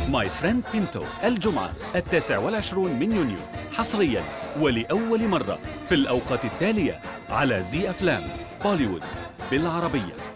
ماي فريند بينتو الجمعة 29 من يونيو حصريا ولأول مرة في الأوقات التالية على زي أفلام بوليوود بالعربية.